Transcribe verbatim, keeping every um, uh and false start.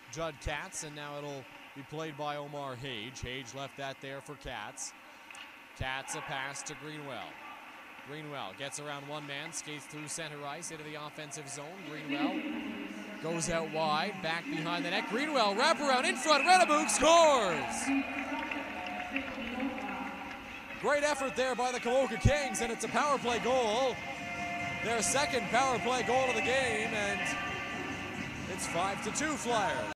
Judd Katz, and now it'll be played by Omar Hage. Hage left that there for Katz. Katz a pass to Greenwell. Greenwell gets around one man, skates through center ice into the offensive zone. Greenwell goes out wide, back behind the net. Greenwell wraparound in front. Renneboog scores! Great effort there by the Komoka Kings, and it's a power play goal. Their second power play goal of the game, and it's five to two Flyers.